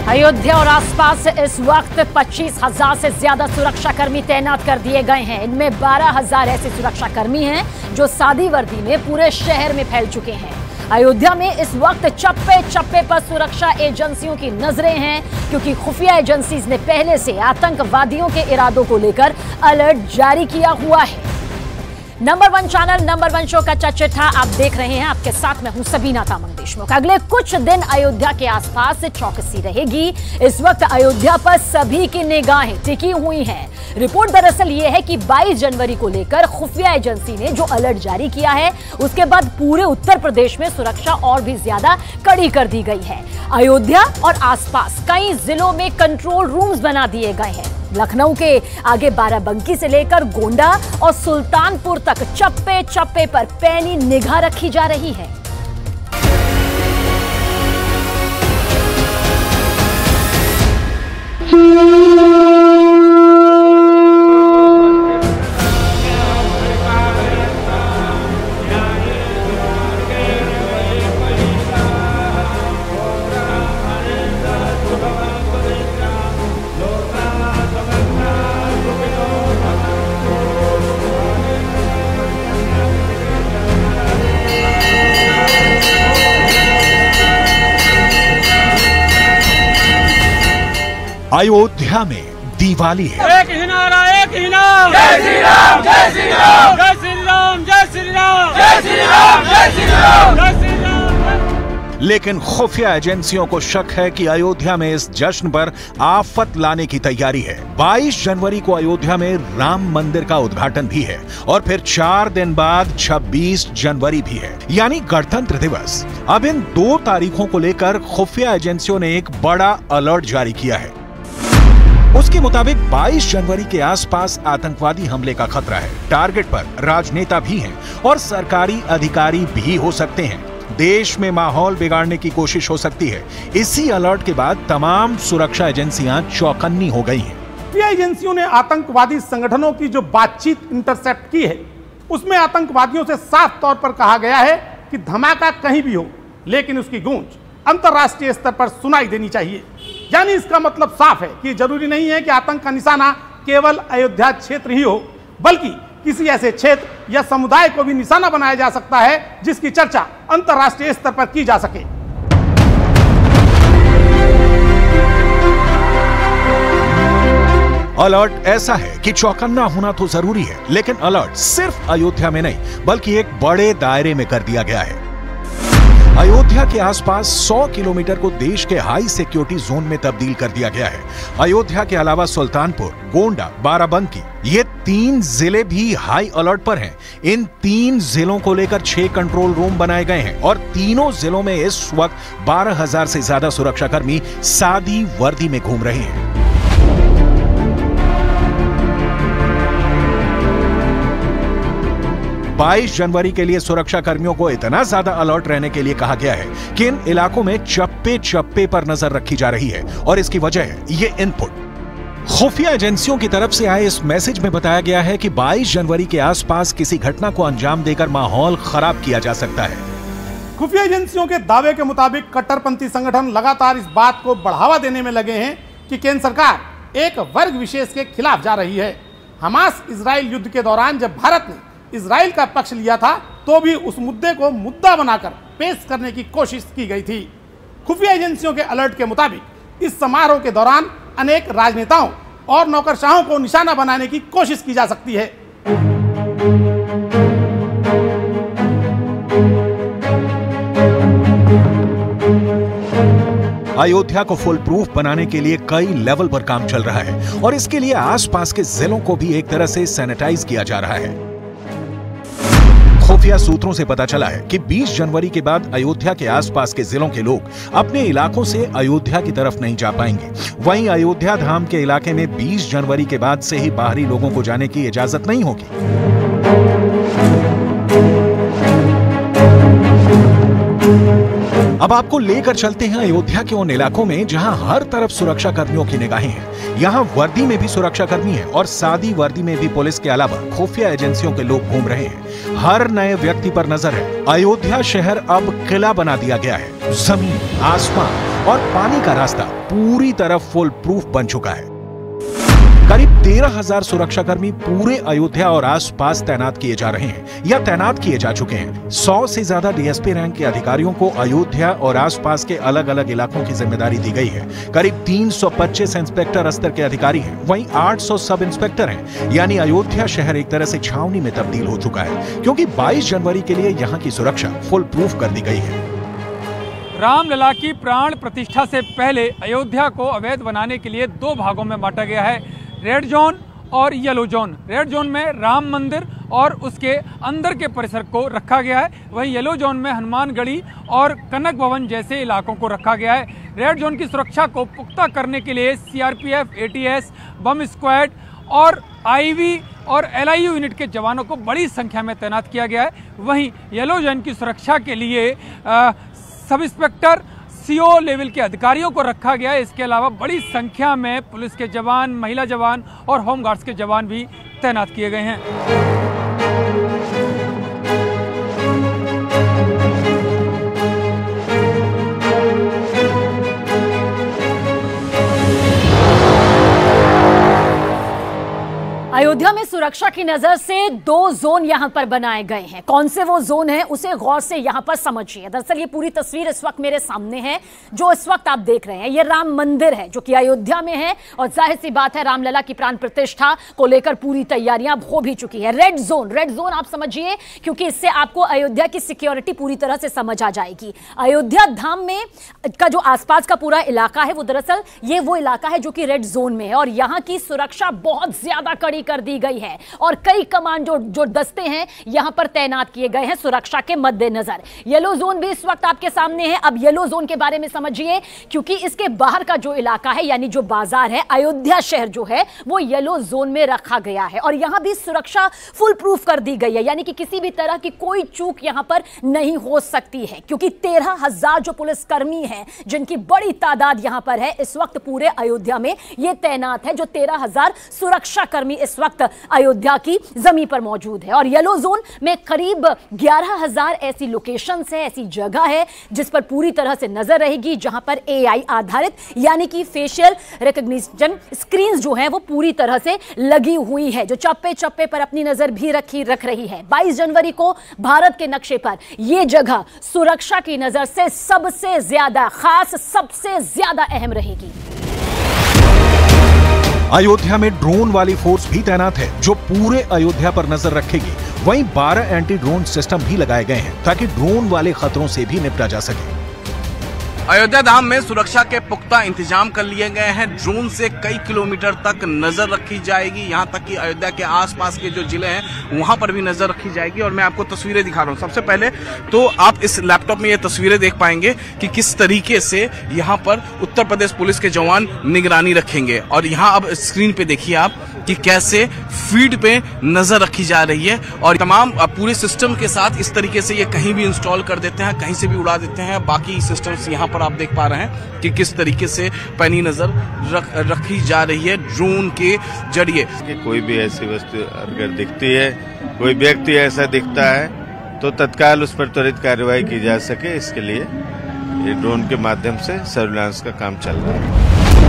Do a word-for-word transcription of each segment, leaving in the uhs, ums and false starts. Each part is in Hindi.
अयोध्या और आसपास इस वक्त पच्चीस हजार से ज्यादा सुरक्षा कर्मी तैनात कर दिए गए हैं। इनमें बारह हजार ऐसे सुरक्षा कर्मी हैं जो सादी वर्दी में पूरे शहर में फैल चुके हैं। अयोध्या में इस वक्त चप्पे चप्पे पर सुरक्षा एजेंसियों की नजरें हैं, क्योंकि खुफिया एजेंसीज ने पहले से आतंकवादियों के इरादों को लेकर अलर्ट जारी किया हुआ है। Number one channel number one show का चर्चा आप देख रहे हैं। आपके साथ मैं हूं सबीना तामंग देशमुख। अगले कुछ दिन अयोध्या के आसपास चौकसी रहेगी। इस वक्त अयोध्या पर सभी की निगाहें टिकी हुई हैं। रिपोर्ट दरअसल यह है कि बाईस जनवरी को लेकर खुफिया एजेंसी ने जो अलर्ट जारी किया है, उसके बाद पूरे उत्तर प्रदेश में सुरक्षा और भी ज्यादा कड़ी कर दी गई है। अयोध्या और आसपास कई जिलों में कंट्रोल रूम्स बना दिए गए हैं। लखनऊ के आगे बाराबंकी से लेकर गोंडा और सुल्तानपुर तक चप्पे चप्पे पर पैनी निगाह रखी जा रही है। अयोध्या में दिवाली है। एक ही नारा, एक ही नाम, जय श्री राम, जय श्री राम, जय श्री राम, जय श्री राम, जय श्री राम, जय श्री राम, जय श्री राम। लेकिन खुफिया एजेंसियों को शक है कि अयोध्या में इस जश्न पर आफत लाने की तैयारी है। बाईस जनवरी को अयोध्या में राम मंदिर का उद्घाटन भी है और फिर चार दिन बाद छब्बीस जनवरी भी है, यानी गणतंत्र दिवस। अब इन दो तारीखों को लेकर खुफिया एजेंसियों ने एक बड़ा अलर्ट जारी किया है। उसके मुताबिक बाईस जनवरी के आसपास आतंकवादी हमले का खतरा है। टारगेट पर राजनेता भी हैं और सरकारी अधिकारी भी हो सकते हैं। देश में माहौल बिगाड़ने की कोशिश हो सकती है। इसी अलर्ट के बाद तमाम सुरक्षा एजेंसियां चौकन्नी हो गई हैं। खुफिया एजेंसियों ने आतंकवादी संगठनों की जो बातचीत इंटरसेप्ट की है, उसमें आतंकवादियों से साफ तौर पर कहा गया है कि धमाका कहीं भी हो, लेकिन उसकी गूंज अंतर्राष्ट्रीय स्तर पर सुनाई देनी चाहिए। यानी इसका मतलब साफ है कि जरूरी नहीं है कि आतंक का निशाना केवल अयोध्या क्षेत्र ही हो, बल्कि किसी ऐसे क्षेत्र या समुदाय को भी निशाना बनाया जा सकता है जिसकी चर्चा अंतर्राष्ट्रीय स्तर पर की जा सके। अलर्ट ऐसा है कि चौकन्ना होना तो जरूरी है, लेकिन अलर्ट सिर्फ अयोध्या में नहीं बल्कि एक बड़े दायरे में कर दिया गया है। अयोध्या के आसपास सौ किलोमीटर को देश के हाई सिक्योरिटी जोन में तब्दील कर दिया गया है। अयोध्या के अलावा सुल्तानपुर, गोंडा, बाराबंकी, ये तीन जिले भी हाई अलर्ट पर हैं। इन तीन जिलों को लेकर छह कंट्रोल रूम बनाए गए हैं और तीनों जिलों में इस वक्त बारह हजार से ज्यादा सुरक्षाकर्मी सादी वर्दी में घूम रहे हैं। बाईस जनवरी के लिए सुरक्षा कर्मियों को इतना ज्यादा अलर्ट रहने के लिए कहा गया है कि इन इलाकों में चप्पे चप्पे पर नजर रखी जा रही है और इसकी वजह है ये इनपुट। खुफिया एजेंसियों की तरफ से आए इस मैसेज में बताया गया है कि बाईस जनवरी के आसपास किसी घटना को अंजाम देकर माहौल खराब किया जा सकता है। खुफिया एजेंसियों के दावे के मुताबिक कट्टरपंथी संगठन लगातार इस बात को बढ़ावा देने में लगे हैं कि केंद्र सरकार एक वर्ग विशेष के खिलाफ जा रही है। हमास इजराइल युद्ध के दौरान जब भारत ने इजराइल का पक्ष लिया था, तो भी उस मुद्दे को मुद्दा बनाकर पेश करने की कोशिश की गई थी। खुफिया एजेंसियों के अलर्ट के मुताबिक इस समारोह के दौरान अनेक राजनेताओं और नौकरशाहों को निशाना बनाने की कोशिश की जा सकती है। अयोध्या को फुल प्रूफ बनाने के लिए कई लेवल पर काम चल रहा है और इसके लिए आसपास के जिलों को भी एक तरह से सैनिटाइज किया जा रहा है। खुफिया सूत्रों से पता चला है कि बीस जनवरी के बाद अयोध्या के आसपास के जिलों के लोग अपने इलाकों से अयोध्या की तरफ नहीं जा पाएंगे। वहीं अयोध्या धाम के इलाके में बीस जनवरी के बाद से ही बाहरी लोगों को जाने की इजाजत नहीं होगी। अब आपको लेकर चलते हैं अयोध्या के उन इलाकों में जहां हर तरफ सुरक्षा कर्मियों की निगाहें हैं। यहां वर्दी में भी सुरक्षा कर्मी हैं और सादी वर्दी में भी पुलिस के अलावा खुफिया एजेंसियों के लोग घूम रहे हैं। हर नए व्यक्ति पर नजर है। अयोध्या शहर अब किला बना दिया गया है। जमीन, आसमान और पानी का रास्ता पूरी तरह फुल प्रूफ बन चुका है। करीब तेरह हजार सुरक्षाकर्मी पूरे अयोध्या और आसपास तैनात किए जा रहे हैं या तैनात किए जा चुके हैं। सौ से ज्यादा डीएसपी रैंक के अधिकारियों को अयोध्या और आसपास के अलग अलग इलाकों की जिम्मेदारी दी गई है। करीब तीन सौ पच्चीस इंस्पेक्टर स्तर के अधिकारी हैं, वहीं आठ सौ सब इंस्पेक्टर हैं। यानी अयोध्या शहर एक तरह से छावनी में तब्दील हो चुका है, क्योंकि बाईस जनवरी के लिए यहाँ की सुरक्षा फुल प्रूफ कर दी गई है। रामलला की प्राण प्रतिष्ठा से पहले अयोध्या को अवैध बनाने के लिए दो भागों में बांटा गया है, रेड जोन और येलो जोन। रेड जोन में राम मंदिर और उसके अंदर के परिसर को रखा गया है, वहीं येलो जोन में हनुमानगढ़ी और कनक भवन जैसे इलाकों को रखा गया है। रेड जोन की सुरक्षा को पुख्ता करने के लिए सीआरपीएफ, एटीएस, बम स्क्वाड और आईवी और एलआईयू यूनिट के जवानों को बड़ी संख्या में तैनात किया गया है। वहीं येलो जोन की सुरक्षा के लिए आ, सब इंस्पेक्टर, सीओ लेवल के अधिकारियों को रखा गया है। इसके अलावा बड़ी संख्या में पुलिस के जवान, महिला जवान और होमगार्ड्स के जवान भी तैनात किए गए हैं। अयोध्या में सुरक्षा की नजर से दो जोन यहां पर बनाए गए हैं। कौन से वो जोन हैं उसे गौर से यहां पर समझिए। दरअसल ये पूरी तस्वीर इस वक्त मेरे सामने है, जो इस वक्त आप देख रहे हैं। ये राम मंदिर है जो कि अयोध्या में है और जाहिर सी बात है रामलला की प्राण प्रतिष्ठा को लेकर पूरी तैयारियां हो भी चुकी है। रेड जोन, रेड जोन आप समझिए, क्योंकि इससे आपको अयोध्या की सिक्योरिटी पूरी तरह से समझ आ जाएगी। अयोध्या धाम में का जो आसपास का पूरा इलाका है वो दरअसल ये वो इलाका है जो कि रेड जोन में है और यहां की सुरक्षा बहुत ज्यादा कड़ी कर दी गई है और कई कमांडो जो दस्ते हैं यहां पर तैनात किए गए हैं सुरक्षा के मद्देनजर। येलो जोन भी इस वक्त आपके सामने है। अब येलो जोन के बारे में समझिए, क्योंकि इसके बाहर का जो इलाका है यानी जो बाजार है, अयोध्या शहर जो है वो येलो जोन में रखा गया है और यहां भी सुरक्षा फुल प्रूफ कर दी गई है, यानी कि किसी भी तरह की कोई चूक यहां पर नहीं हो सकती है, क्योंकि तेरह हजार जो पुलिसकर्मी हैं जिनकी बड़ी तादाद यहां पर है इस वक्त पूरे अयोध्या में ये तैनात है। जो तेरह हजार सुरक्षा कर्मी इस वक्त अयोध्या की जमीन पर मौजूद है और येलो जोन में करीब ग्यारह हजार ऐसी लोकेशंस है, ऐसी जगह है जिस पर पूरी तरह से नजर रहेगी, जहां पर एआई आधारित यानी कि फेशियल रिकॉग्निशन स्क्रीन्स जो हैं वो पूरी तरह से लगी हुई है, जो चप्पे चप्पे पर अपनी नजर भी रखी रख रही है। बाईस जनवरी को भारत के नक्शे पर यह जगह सुरक्षा की नजर से सबसे ज्यादा खास, सबसे ज्यादा अहम रहेगी। अयोध्या में ड्रोन वाली फोर्स भी तैनात है जो पूरे अयोध्या पर नजर रखेगी। वहीं बारह एंटी ड्रोन सिस्टम भी लगाए गए हैं ताकि ड्रोन वाले खतरों से भी निपटा जा सके। अयोध्या धाम में सुरक्षा के पुख्ता इंतजाम कर लिए गए हैं। ड्रोन से कई किलोमीटर तक नजर रखी जाएगी, यहां तक कि अयोध्या के आसपास के जो जिले हैं वहां पर भी नजर रखी जाएगी। और मैं आपको तस्वीरें दिखा रहा हूं। सबसे पहले तो आप इस लैपटॉप में ये तस्वीरें देख पाएंगे कि किस तरीके से यहां पर उत्तर प्रदेश पुलिस के जवान निगरानी रखेंगे। और यहां अब स्क्रीन पे देखिए आप कि कैसे फीड पे नजर रखी जा रही है और तमाम पूरे सिस्टम के साथ इस तरीके से ये कहीं भी इंस्टॉल कर देते हैं, कहीं से भी उड़ा देते हैं। बाकी सिस्टम्स यहाँ पर आप देख पा रहे हैं कि किस तरीके से पैनी नजर रख, रखी जा रही है ड्रोन के जरिए। कोई भी ऐसी वस्तु अगर दिखती है, कोई व्यक्ति ऐसा दिखता है तो तत्काल उस पर त्वरित कार्रवाई की जा सके, इसके लिए ये ड्रोन के माध्यम से सर्विलांस का काम चल रहा है।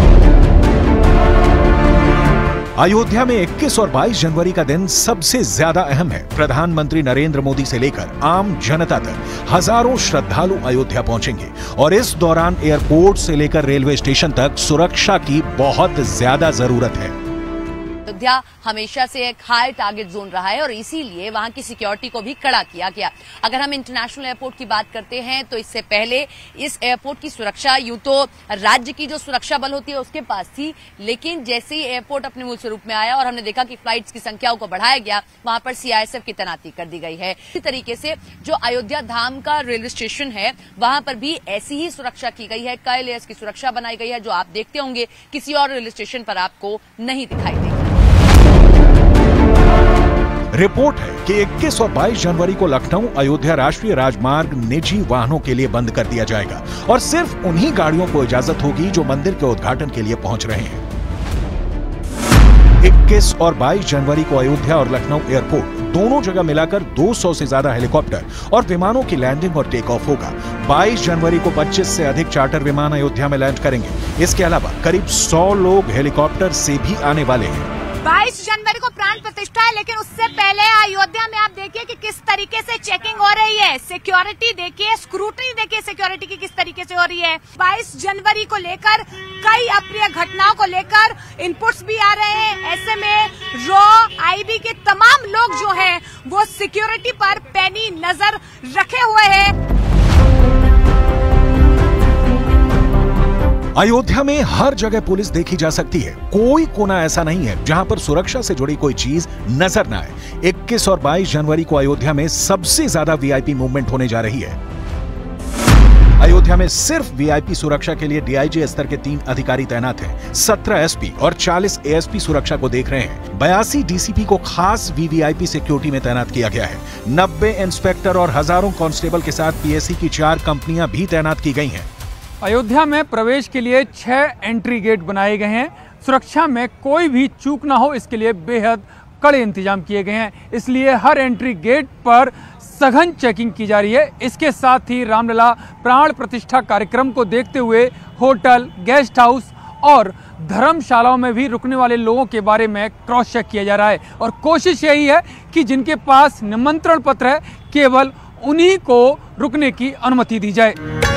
अयोध्या में इक्कीस और बाईस जनवरी का दिन सबसे ज्यादा अहम है। प्रधानमंत्री नरेंद्र मोदी से लेकर आम जनता तक हजारों श्रद्धालु अयोध्या पहुंचेंगे और इस दौरान एयरपोर्ट से लेकर रेलवे स्टेशन तक सुरक्षा की बहुत ज्यादा जरूरत है। अयोध्या हमेशा से एक हाई टारगेट जोन रहा है और इसीलिए वहां की सिक्योरिटी को भी कड़ा किया गया। अगर हम इंटरनेशनल एयरपोर्ट की बात करते हैं तो इससे पहले इस एयरपोर्ट की सुरक्षा यूं तो राज्य की जो सुरक्षा बल होती है उसके पास थी, लेकिन जैसे ही एयरपोर्ट अपने मूल स्वरूप में आया और हमने देखा कि फ्लाइट्स की संख्याओं को बढ़ाया गया, वहां पर सीआईएसएफ की तैनाती कर दी गई है। इसी तरीके से जो अयोध्या धाम का रेलवे स्टेशन है वहां पर भी ऐसी ही सुरक्षा की गई है। कई लेयर्स की सुरक्षा बनाई गई है जो आप देखते होंगे किसी और रेलवे स्टेशन पर आपको नहीं दिखाई देगी। रिपोर्ट है कि इक्कीस और बाईस जनवरी को लखनऊ अयोध्या राष्ट्रीय राजमार्ग निजी वाहनों के लिए बंद कर दिया जाएगा और सिर्फ उन्हीं गाड़ियों को इजाजत होगी जो मंदिर के उद्घाटन के लिए पहुंच रहे हैं। इक्कीस और बाईस जनवरी को अयोध्या और लखनऊ एयरपोर्ट दोनों जगह मिलाकर दो सौ से ज्यादा हेलीकॉप्टर और विमानों की लैंडिंग और टेक ऑफ होगा। बाईस जनवरी को पच्चीस से अधिक चार्टर विमान अयोध्या में लैंड करेंगे। इसके अलावा करीब सौ लोग हेलीकॉप्टर से भी आने वाले हैं। बाईस जनवरी को प्राण प्रतिष्ठा है, लेकिन उससे पहले अयोध्या में आप देखिए कि किस तरीके से चेकिंग हो रही है। सिक्योरिटी देखिए, स्क्रूटनी देखिए सिक्योरिटी की किस तरीके से हो रही है। बाईस जनवरी को लेकर कई अप्रिय घटनाओं को लेकर इनपुट्स भी आ रहे हैं। ऐसे में रॉ आईबी के तमाम लोग जो हैं वो सिक्योरिटी पर पैनी नजर रखे हुए हैं। अयोध्या में हर जगह पुलिस देखी जा सकती है। कोई कोना ऐसा नहीं है जहां पर सुरक्षा से जुड़ी कोई चीज नजर न आए। इक्कीस और बाईस जनवरी को अयोध्या में सबसे ज्यादा वीआईपी मूवमेंट होने जा रही है। अयोध्या में सिर्फ वीआईपी सुरक्षा के लिए डीआईजी स्तर के तीन अधिकारी तैनात हैं। सत्रह एसपी और चालीस एएसपी सुरक्षा को देख रहे हैं। बयासी डीसीपी को खास वीवीआईपी सिक्योरिटी में तैनात किया गया है। नब्बे इंस्पेक्टर और हजारों कांस्टेबल के साथ पीएससी की चार कंपनियां भी तैनात की गई हैं। अयोध्या में प्रवेश के लिए छह एंट्री गेट बनाए गए हैं। सुरक्षा में कोई भी चूक ना हो, इसके लिए बेहद कड़े इंतजाम किए गए हैं। इसलिए हर एंट्री गेट पर सघन चेकिंग की जा रही है। इसके साथ ही रामलला प्राण प्रतिष्ठा कार्यक्रम को देखते हुए होटल, गेस्ट हाउस और धर्मशालाओं में भी रुकने वाले लोगों के बारे में क्रॉस चेक किया जा रहा है और कोशिश यही है कि जिनके पास निमंत्रण पत्र है केवल उन्हीं को रुकने की अनुमति दी जाए।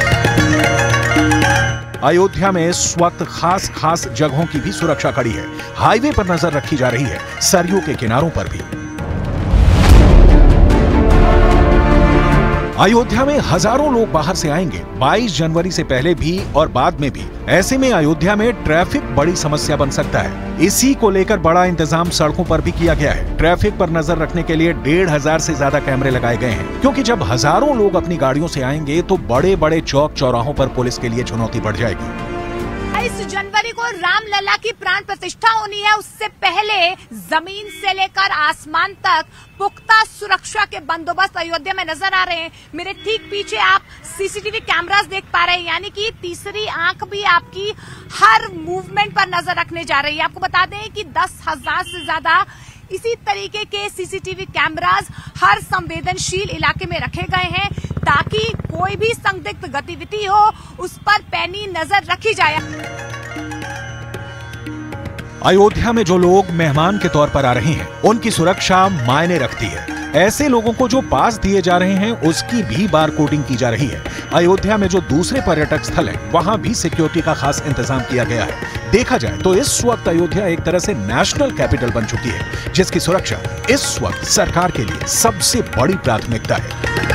अयोध्या में इस वक्त खास खास जगहों की भी सुरक्षा कड़ी है। हाईवे पर नजर रखी जा रही है, सरयू के किनारों पर भी। अयोध्या में हजारों लोग बाहर से आएंगे, बाईस जनवरी से पहले भी और बाद में भी। ऐसे में अयोध्या में ट्रैफिक बड़ी समस्या बन सकता है। इसी को लेकर बड़ा इंतजाम सड़कों पर भी किया गया है। ट्रैफिक पर नजर रखने के लिए डेढ़ हजार से ज्यादा कैमरे लगाए गए हैं, क्योंकि जब हजारों लोग अपनी गाड़ियों से आएंगे तो बड़े बड़े चौक चौराहों पर पुलिस के लिए चुनौती बढ़ जाएगी। बाईस जनवरी को रामलला की प्राण प्रतिष्ठा होनी है। उससे पहले जमीन से लेकर आसमान तक पुख्ता सुरक्षा के बंदोबस्त अयोध्या में नजर आ रहे हैं। मेरे ठीक पीछे आप सीसीटीवी कैमरास देख पा रहे हैं, यानी कि तीसरी आंख भी आपकी हर मूवमेंट पर नजर रखने जा रही है। आपको बता दें कि दस हजार से ज्यादा इसी तरीके के सीसीटीवी कैमरास हर संवेदनशील इलाके में रखे गए हैं, ताकि कोई भी संदिग्ध गतिविधि हो उस पर पैनी नजर रखी जाए। अयोध्या में जो लोग मेहमान के तौर पर आ रहे हैं उनकी सुरक्षा मायने रखती है। ऐसे लोगों को जो पास दिए जा रहे हैं उसकी भी बार कोडिंग की जा रही है। अयोध्या में जो दूसरे पर्यटक स्थल हैं वहां भी सिक्योरिटी का खास इंतजाम किया गया है। देखा जाए तो इस वक्त अयोध्या एक तरह से नेशनल कैपिटल बन चुकी है, जिसकी सुरक्षा इस वक्त सरकार के लिए सबसे बड़ी प्राथमिकता है।